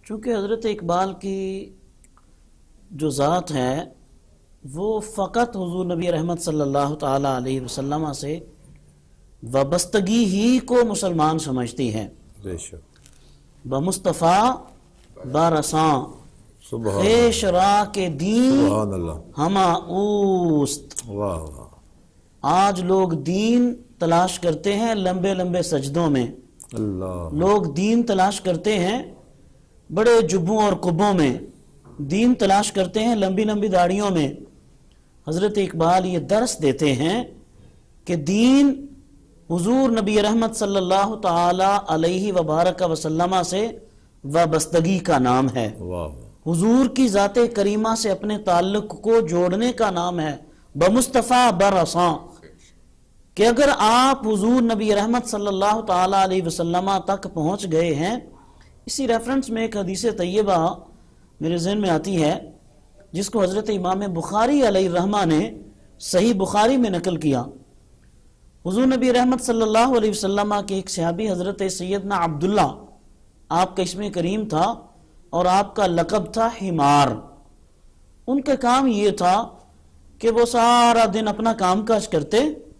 چونکہ حضرت اقبال کی جو ذات ہے وہ فقط حضور نبی رحمت صلی اللہ تعالی علیہ وسلم سے وابستگی ہی کو مسلمان سمجھتی ہے. بے شک. بمصطفیٰ بارساں خیش را کے دین سبحان اللہ. ہما اوست. واہ واہ. آج لوگ دین تلاش کرتے ہیں لمبے لمبے سجدوں میں. اللہ. لوگ دین تلاش کرتے ہیں بڑے جبوں اور قبوں میں. دین تلاش کرتے ہیں لمبی لمبی داڑھیوں میں. حضرت اقبال یہ درس دیتے ہیں کہ دین حضور نبی رحمت صلی اللہ تعالی علیہ وبارک وسلم سے وابستگی کا نام ہے. واہ. حضور کی ذات کریمہ سے اپنے تعلق کو جوڑنے کا نام ہے. بمصطفیٰ برساں کہ اگر آپ حضور نبی رحمت صلی اللہ تعالی علیہ وسلم تک پہنچ گئے ہیں. اسی ریفرنس میں ایک حدیث طیبہ میرے ذہن میں آتی ہے جس کو حضرت امام بخاری علیہ الرحمہ نے صحیح بخاری میں نقل کیا. حضور نبی رحمت صلی اللہ علیہ وسلم کے ایک صحابی حضرت سیدنا عبداللہ، آپ کا اسم کریم تھا اور آپ کا لقب تھا حمار. ان کا کام یہ تھا کہ وہ سارا دن اپنا کام کاج کرتے،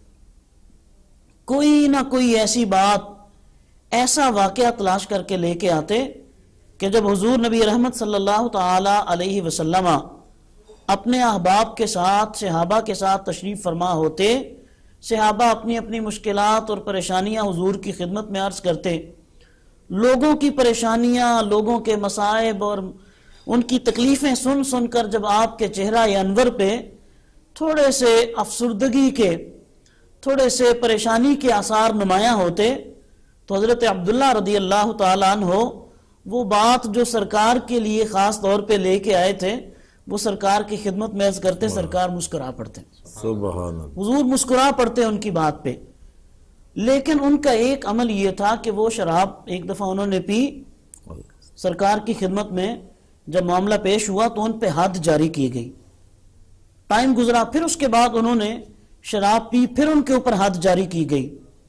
کوئی نہ کوئی ایسی بات، ایسا واقعہ تلاش کر کے لے کے آتے کہ جب حضور نبی رحمت صلی اللہ تعالی علیہ وسلم اپنے احباب کے ساتھ، صحابہ کے ساتھ تشریف فرما ہوتے، صحابہ اپنی اپنی مشکلات اور پریشانیاں حضور کی خدمت میں عرض کرتے. لوگوں کی پریشانیاں، لوگوں کے مصائب اور ان کی تکلیفیں سن سن کر جب آپ کے چہرہ انور پہ تھوڑے سے افسردگی کے، تھوڑے سے پریشانی کے آثار نمایاں ہوتے تو حضرت عبداللہ رضی اللہ تعالیٰ عنہ وہ بات جو سرکار کے لیے خاص طور پہ لے کے آئے تھے وہ سرکار کی خدمت میں عرض کرتے. سرکار مسکرا پڑتے. سبحان اللہ. حضور مسکرا پڑتے ان کی بات پہ. لیکن ان کا ایک عمل یہ تھا کہ وہ شراب ایک دفعہ انہوں نے پی. سرکار کی خدمت میں جب معاملہ پیش ہوا تو ان پہ حد جاری کی گئی. ٹائم گزرا، پھر اس کے بعد انہوں نے شراب پی، پھر ان کے اوپر حد جاری کی گئی.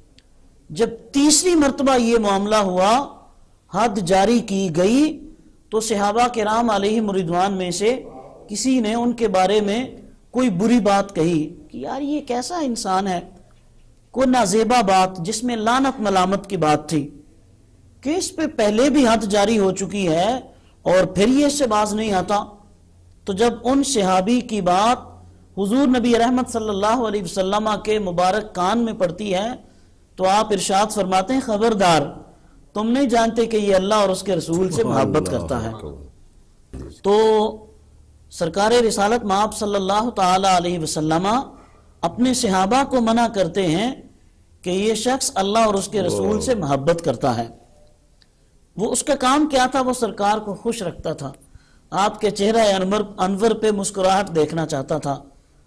جب تیسری مرتبہ یہ معاملہ ہوا، حد جاری کی گئی، تو صحابہ کرام علیہم رضوان میں سے کسی نے ان کے بارے میں کوئی بری بات کہی کہ یار یہ کیسا انسان ہے، کوئی نازیبا بات جس میں لعنت ملامت کی بات تھی کہ اس پہ پہلے بھی حد جاری ہو چکی ہے اور پھر یہ اس سے باز نہیں آتا. تو جب ان صحابی کی بات حضور نبی رحمت صلی اللہ علیہ وسلم کے مبارک کان میں پڑتی ہے تو آپ ارشاد فرماتے ہیں خبردار، تم نہیں جانتے کہ یہ اللہ اور اس کے رسول سے محبت کرتا ہے. تو سرکار رسالت مآب صلی اللہ تعالی علیہ وسلم اپنے صحابہ کو منع کرتے ہیں کہ یہ شخص اللہ اور اس کے رسول سے محبت کرتا ہے. وہ اس کا کام کیا تھا؟ وہ سرکار کو خوش رکھتا تھا، آپ کے چہرہ انور پہ مسکراہٹ دیکھنا چاہتا تھا.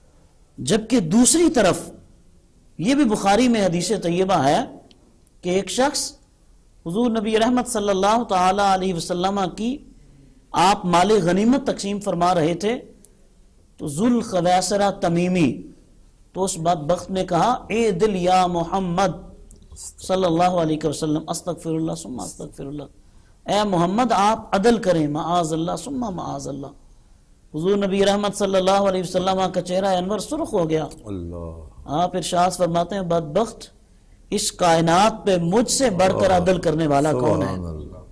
جبکہ دوسری طرف یہ بھی بخاری میں حدیث طیبہ ہے کہ ایک شخص حضور نبی رحمت صلی اللہ تعالی علیہ وسلم کی آپ مال غنیمت تقسیم فرما رہے تھے تو ذوالخویسرہ تمیمی، تو اس بدبخت نے کہا اے دل یا محمد صلی اللہ علیہ وسلم استغفر اللہ ثم استغفر اللہ، اے محمد آپ عدل کریں، معاذ اللہ ثم معاذ اللہ. حضور نبی رحمت صلی اللہ علیہ وسلم کا چہرہ انور سرخ ہو گیا. اللہ. آپ ارشاد فرماتے ہیں بدبخت، اس کائنات پہ مجھ سے بڑھ کر عدل کرنے والا کون ہے؟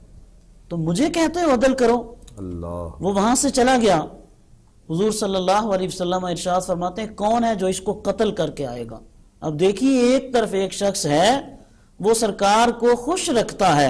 تو مجھے کہتے ہو عدل کرو. اللہ. وہ وہاں سے چلا گیا. حضور صلی اللہ علیہ وسلم ارشاد فرماتے ہیں کون ہے جو اس کو قتل کر کے آئے گا؟ اب دیکھیے ایک طرف ایک شخص ہے وہ سرکار کو خوش رکھتا ہے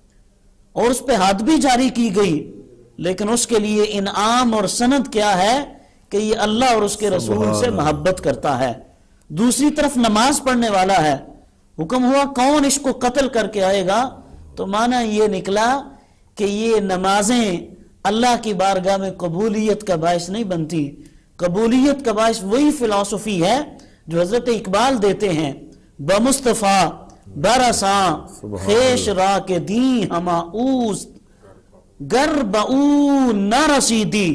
اور اس پہ حد بھی جاری کی گئی، لیکن اس کے لیے انعام اور سند کیا ہے کہ یہ اللہ اور اس کے رسول سے محبت کرتا ہے. دوسری طرف نماز پڑھنے والا ہے، حکم ہوا کون اس کو قتل کر کے آئے گا، تو معنی یہ نکلا کہ یہ نمازیں اللہ کی بارگاہ میں قبولیت کا باعث نہیں بنتی. قبولیت کا باعث وہی فلسفی ہے جو حضرت اقبال دیتے ہیں، بمصطفیٰ برساں خیش را کے دین ہما اوست، گر بہو نہ رسیدی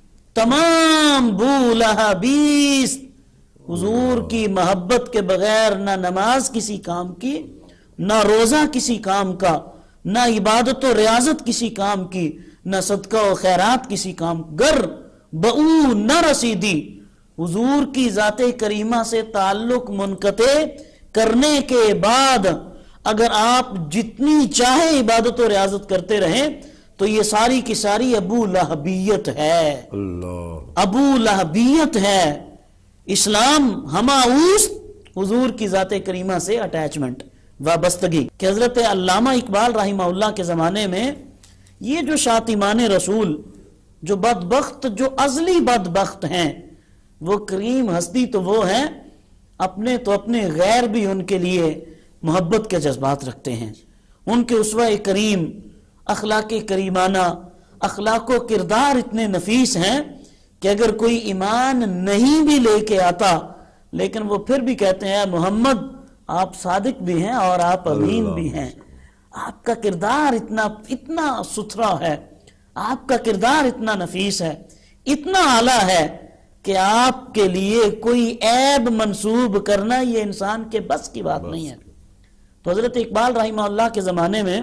تمام بولہ بیست. حضور کی محبت کے بغیر نہ نماز کسی کام کی، نہ روزہ کسی کام کا، نہ عبادت و ریاضت کسی کام کی، نہ صدقہ و خیرات کسی کام گر بہو نہ رسیدی، حضور کی ذات کریمہ سے تعلق منقطع کرنے کے بعد اگر آپ جتنی چاہے عبادت و ریاضت کرتے رہیں تو یہ ساری کی ساری ابو لہبیت ہے، اللہ ابو لہبیت ہے۔ اسلام ہماؤس حضور کی ذات کریمہ سے اٹیچمنٹ، وابستگی، کہ حضرت علامہ اقبال رحمہ اللہ کے زمانے میں یہ جو شاطمان رسول، جو بدبخت، جو ازلی بدبخت ہیں، وہ کریم ہستی تو وہ ہیں، اپنے تو اپنے غیر بھی ان کے لیے محبت کے جذبات رکھتے ہیں۔ ان کے اسوہ کریم، اخلاق کریمانہ، اخلاق و کردار اتنے نفیس ہیں کہ اگر کوئی ایمان نہیں بھی لے کے آتا لیکن وہ پھر بھی کہتے ہیں محمد آپ صادق بھی ہیں اور آپ امین بھی ہیں، آپ کا کردار اتنا ستھرا ہے، آپ کا کردار اتنا نفیس ہے، اتنا اعلیٰ ہے کہ آپ کے لیے کوئی عیب منسوب کرنا یہ انسان کے بس کی بات نہیں ہے۔ تو حضرت اقبال رحمہ اللہ کے زمانے میں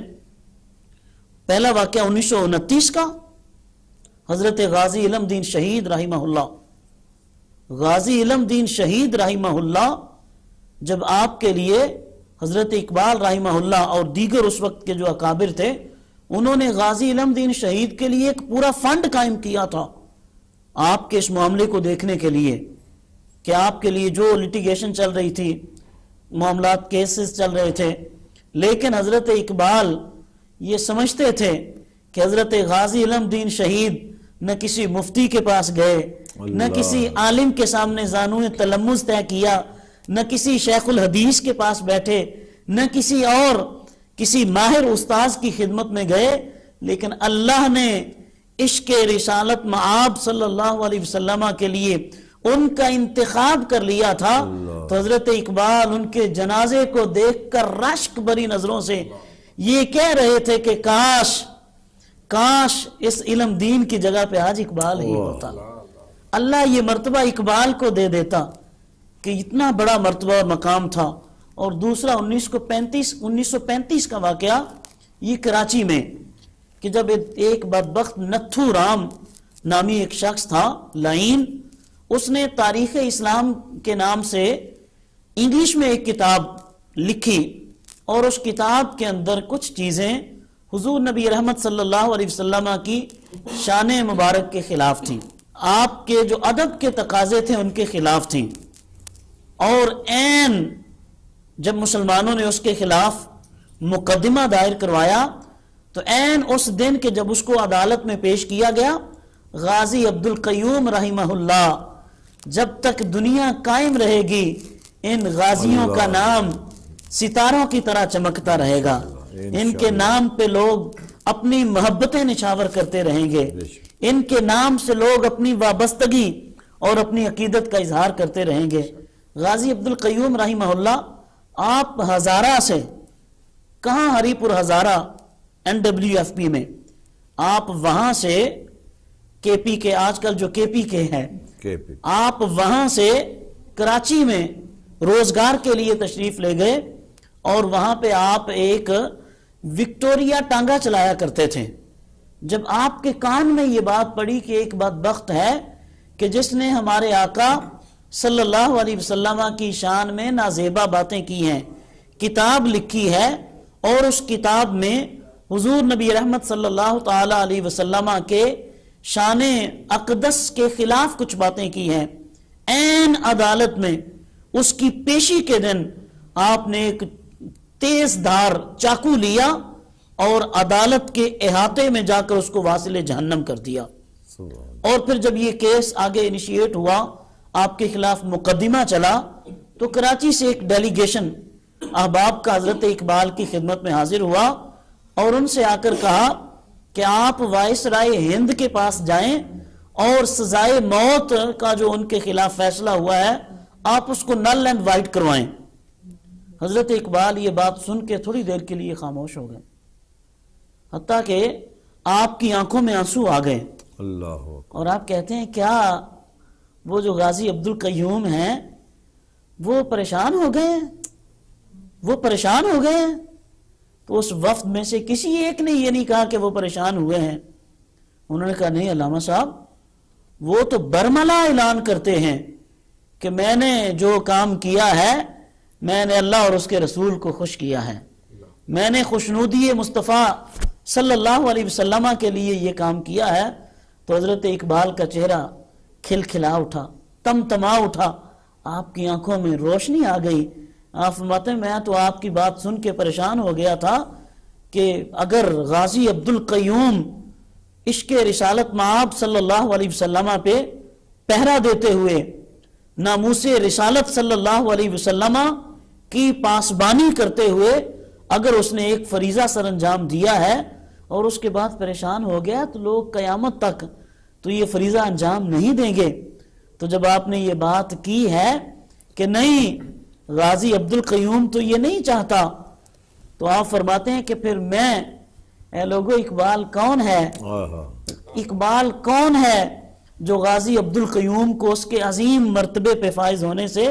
پہلا واقعہ 1929 کا، حضرت غازی علم دین شہید رحمہ اللہ، غازی علم دین شہید رحمہ اللہ جب آپ کے لیے حضرت اقبال رحمہ اللہ اور دیگر اس وقت کے جو اکابر تھے انہوں نے غازی علم دین شہید کے لیے ایک پورا فنڈ قائم کیا تھا آپ کے اس معاملے کو دیکھنے کے لیے کہ آپ کے لیے جو لٹیگیشن چل رہی تھی، معاملات کیسز چل رہے تھے، لیکن حضرت اقبال یہ سمجھتے تھے کہ حضرت غازی علم دین شہید نہ کسی مفتی کے پاس گئے، نہ کسی عالم کے سامنے زانوئے تلمذ طے کیا، نہ کسی شیخ الحدیث کے پاس بیٹھے، نہ کسی ماہر استاذ کی خدمت میں گئے، لیکن اللہ نے عشق رسالت مآب صلی اللہ علیہ وسلم کے لیے ان کا انتخاب کر لیا تھا۔ تو حضرت اقبال ان کے جنازے کو دیکھ کر رشک بری نظروں سے یہ کہہ رہے تھے کہ کاش اس علم دین کی جگہ پہ آج اقبال ہی ہوتا، اللہ یہ مرتبہ اقبال کو دے دیتا کہ اتنا بڑا مرتبہ اور مقام تھا۔ اور دوسرا 1935 کا واقعہ یہ کراچی میں کہ جب ایک بدبخت نتھو رام نامی ایک شخص تھا لائن، اس نے تاریخ اسلام کے نام سے انگلش میں ایک کتاب لکھی اور اس کتاب کے اندر کچھ چیزیں حضور نبی رحمت صلی اللہ علیہ وسلم کی شان مبارک کے خلاف تھیں، آپ کے جو ادب کے تقاضے تھے ان کے خلاف تھیں، اور عین جب مسلمانوں نے اس کے خلاف مقدمہ دائر کروایا تو عین اس دن کے جب اس کو عدالت میں پیش کیا گیا، غازی عبد القیوم رحمہ اللہ جب تک دنیا قائم رہے گی ان غازیوں کا نام ستاروں کی طرح چمکتا رہے گا، ان کے نام پہ لوگ اپنی محبتیں نچھاور کرتے رہیں گے، ان کے نام سے لوگ اپنی وابستگی اور اپنی عقیدت کا اظہار کرتے رہیں گے۔ غازی عبد القیوم رحمہ اللہ آپ ہزارہ سے، کہاں ہری پور ہزارہ NWFP میں، آپ وہاں سے کے پی کے، آج کل جو کے پی کے ہے، آپ وہاں سے کراچی میں روزگار کے لیے تشریف لے گئے اور وہاں پہ آپ ایک وکٹوریا ٹانگا چلایا کرتے تھے۔ جب آپ کے کان میں یہ بات پڑی کہ ایک بدبخت ہے کہ جس نے ہمارے آقا صلی اللہ علیہ وسلم کی شان میں نازیبا باتیں کی ہیں، کتاب لکھی ہے اور اس کتاب میں حضور نبی رحمت صلی اللہ تعالی علیہ وسلم کے شان اقدس کے خلاف کچھ باتیں کی ہیں، عین عدالت میں اس کی پیشی کے دن آپ نے ایک تیز دھار چاقو لیا اور عدالت کے احاطے میں جا کر اس کو واصل جہنم کر دیا۔ اور پھر جب یہ کیس آگے انیشیٹ ہوا، آپ کے خلاف مقدمہ چلا، تو کراچی سے ایک ڈیلیگیشن احباب کا حضرت اقبال کی خدمت میں حاضر ہوا اور ان سے آ کر کہا کہ آپ وائسرائے ہند کے پاس جائیں اور سزائے موت کا جو ان کے خلاف فیصلہ ہوا ہے آپ اس کو نل اینڈ وائٹ کروائیں۔ حضرت اقبال یہ بات سن کے تھوڑی دیر کے لیے خاموش ہو گئے، حتیٰ کہ آپ کی آنکھوں میں آنسو آ گئے، اور آپ کہتے ہیں کیا وہ جو غازی عبد القیوم ہیں وہ پریشان ہو گئے ہیں، وہ پریشان ہو گئے ہیں؟ تو اس وفد میں سے کسی ایک نے یہ نہیں کہا کہ وہ پریشان ہوئے ہیں، انہوں نے کہا نہیں علامہ صاحب، وہ تو برملا اعلان کرتے ہیں کہ میں نے جو کام کیا ہے میں نے اللہ اور اس کے رسول کو خوش کیا ہے، میں نے خوشنودی مصطفیٰ صلی اللہ علیہ وسلم کے لیے یہ کام کیا ہے۔ تو حضرت اقبال کا چہرہ کھلکھلا اٹھا، تمتما اٹھا، آپ کی آنکھوں میں روشنی آ گئی۔ آپ فرماتے ہیں میں تو آپ کی بات سن کے پریشان ہو گیا تھا کہ اگر غازی عبد القیوم عشق رسالت مآب صلی اللہ علیہ وسلم پہ پہرا دیتے ہوئے ناموس رسالت صلی اللہ علیہ وسلم کی پاسبانی کرتے ہوئے اگر اس نے ایک فریضہ سر انجام دیا ہے اور اس کے بعد پریشان ہو گیا تو لوگ قیامت تک تو یہ فریضہ انجام نہیں دیں گے۔ تو جب آپ نے یہ بات کی ہے کہ نہیں غازی عبد القیوم تو یہ نہیں چاہتا، تو آپ فرماتے ہیں کہ پھر میں اے لوگو اقبال کون ہے؟ اقبال کون ہے جو غازی عبد القیوم کو اس کے عظیم مرتبے پہ فائز ہونے سے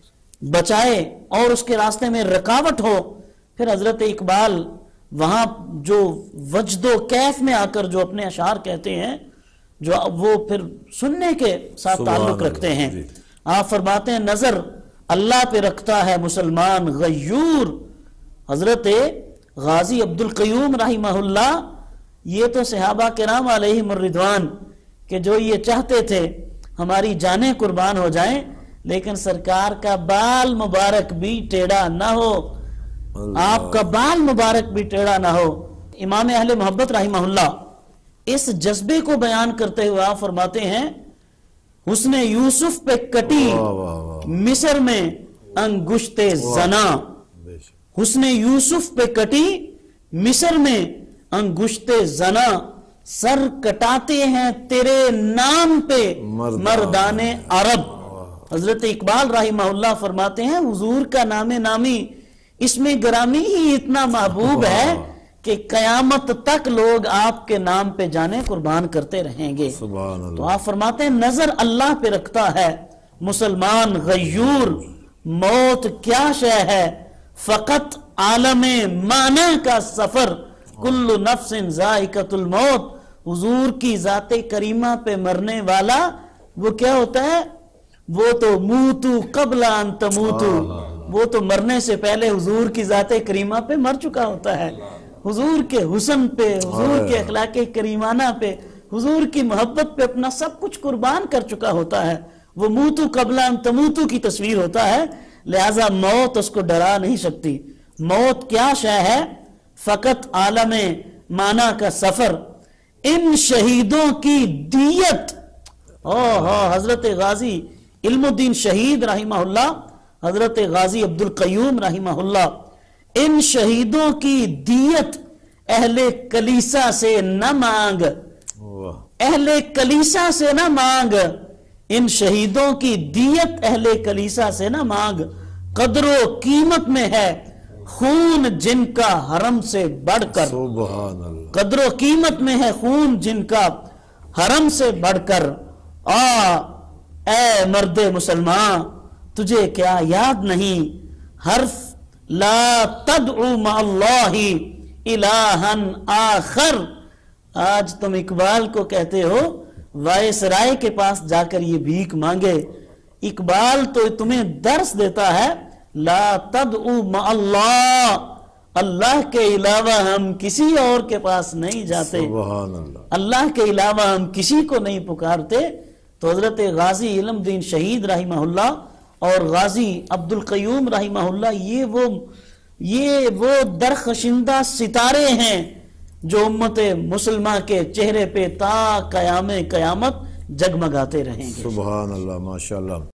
بچائے اور اس کے راستے میں رکاوٹ ہو؟ پھر حضرت اقبال وہاں جو وجد و کیف میں آ کر جو اپنے اشعار کہتے ہیں جو وہ پھر سننے کے ساتھ تعلق رکھتے ہیں۔ آپ فرماتے ہیں نظر اللہ پہ رکھتا ہے مسلمان غیور۔ حضرت غازی عبد القیوم رحمہ اللہ یہ تو صحابہ کرام علیہم الرضوان کہ جو یہ چاہتے تھے ہماری جانیں قربان ہو جائیں لیکن سرکار کا بال مبارک بھی ٹیڑھا نہ ہو، آپ کا بال مبارک بھی ٹیڑھا نہ ہو۔ امام اہل محبت رحمہ اللہ اس جذبے کو بیان کرتے ہوئے آپ فرماتے ہیں حسن یوسف پہ کٹی مصر میں انگشت زنا، حسن یوسف پہ کٹی مصر میں انگشت زنا، سر کٹاتے ہیں تیرے نام پہ مردان عرب۔ حضرت اقبال رحمہ اللہ فرماتے ہیں حضور کا نام نامی اس میں گرامی ہی اتنا محبوب ہے کہ قیامت تک لوگ آپ کے نام پہ جانے قربان کرتے رہیں گے۔ تو آپ فرماتے ہیں نظر اللہ پہ رکھتا ہے مسلمان غیور، موت کیا شے ہے فقط عالم معنی کا سفر، کل نفس ذائقۃ الموت۔ حضور کی ذات کریمہ پہ مرنے والا وہ کیا ہوتا ہے؟ وہ تو موتو قبل ان تموتو، وہ تو مرنے سے پہلے حضور کی ذات کریمہ پہ مر چکا ہوتا ہے، حضور کے حسن پہ، حضور کے اخلاق کریمانہ پہ، حضور کی محبت پہ اپنا سب کچھ قربان کر چکا ہوتا ہے۔ وہ موتو قبل ان تموتو کی تصویر ہوتا ہے، لہذا موت اس کو ڈرا نہیں سکتی۔ موت کیا شے ہے فقط عالم معنی کا سفر، ان شہیدوں کی دیت۔ حضرت غازی علم الدین شہید رحمہ اللہ، حضرت غازی عبد القیوم رحمہ اللہ، ان شہیدوں کی دیت اہل کلیسا سے نہ مانگ، اہل کلیسا سے نہ مانگ، ان شہیدوں کی دیت اہل کلیسا سے نہ مانگ، قدر و قیمت میں ہے خون جن کا حرم سے بڑھ کر، قدر و قیمت میں ہے خون جن کا حرم سے بڑھ کر۔ اے مرد مسلمان تجھے کیا یاد نہیں حرف لا تدعو مع اللہ الہا آخر۔ آج تم اقبال کو کہتے ہو وائس رائے کے پاس جا کر یہ بھیک مانگے، اقبال تو تمہیں درس دیتا ہے لا تدعو مع اللہ، اللہ کے علاوہ ہم کسی اور کے پاس نہیں جاتے، اللہ کے علاوہ ہم کسی کو نہیں پکارتے۔ تو حضرت غازی علم دین شہید رحمہ اللہ اور غازی عبد القیوم رحمہ اللہ یہ وہ درخشندہ ستارے ہیں جو امت مسلمہ کے چہرے پہ تا قیام قیامت جگمگاتے رہیں گے۔ سبحان اللہ، ماشاءاللہ۔